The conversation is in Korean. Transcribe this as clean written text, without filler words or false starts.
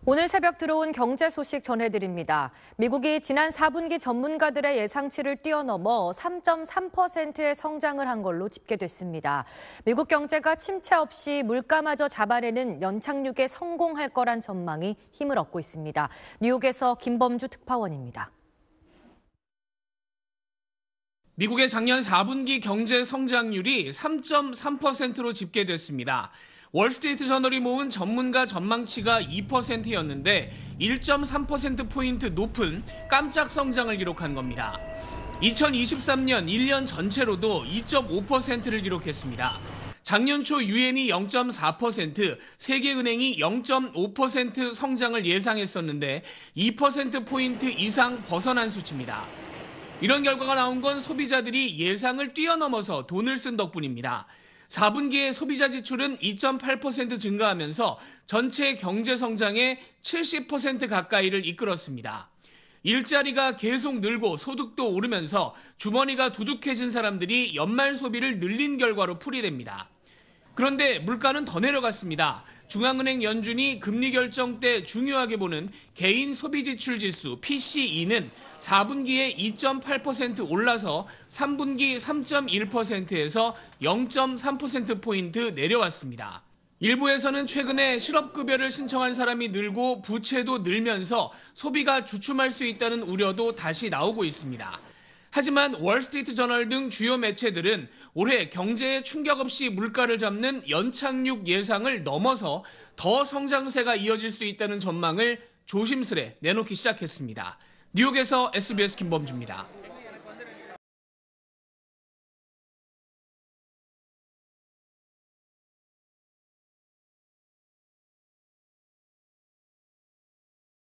오늘 새벽 들어온 경제 소식 전해드립니다. 미국이 지난 4분기 전문가들의 예상치를 뛰어넘어 3.3%의 성장을 한 걸로 집계됐습니다. 미국 경제가 침체 없이 물가마저 잡아내는 연착륙에 성공할 거란 전망이 힘을 얻고 있습니다. 뉴욕에서 김범주 특파원입니다. 미국의 작년 4분기 경제 성장률이 3.3%로 집계됐습니다. 월스트리트 저널이 모은 전문가 전망치가 2%였는데 1.3%포인트 높은 깜짝 성장을 기록한 겁니다. 2023년 1년 전체로도 2.5%를 기록했습니다. 작년 초 유엔이 0.4%, 세계은행이 0.5% 성장을 예상했었는데 2%포인트 이상 벗어난 수치입니다. 이런 결과가 나온 건 소비자들이 예상을 뛰어넘어서 돈을 쓴 덕분입니다. 4분기의 소비자 지출은 2.8% 증가하면서 전체 경제 성장의 70% 가까이를 이끌었습니다. 일자리가 계속 늘고 소득도 오르면서 주머니가 두둑해진 사람들이 연말 소비를 늘린 결과로 풀이됩니다. 그런데 물가는 더 내려갔습니다. 중앙은행 연준이 금리 결정 때 중요하게 보는 개인 소비지출 지수 PCE는 4분기에 2.8% 올라서 3분기 3.1%에서 0.3%포인트 내려왔습니다. 일부에서는 최근에 실업급여를 신청한 사람이 늘고 부채도 늘면서 소비가 주춤할 수 있다는 우려도 다시 나오고 있습니다. 하지만 월스트리트 저널 등 주요 매체들은 올해 경제에 충격 없이 물가를 잡는 연착륙 예상을 넘어서 더 성장세가 이어질 수 있다는 전망을 조심스레 내놓기 시작했습니다. 뉴욕에서 SBS 김범주입니다.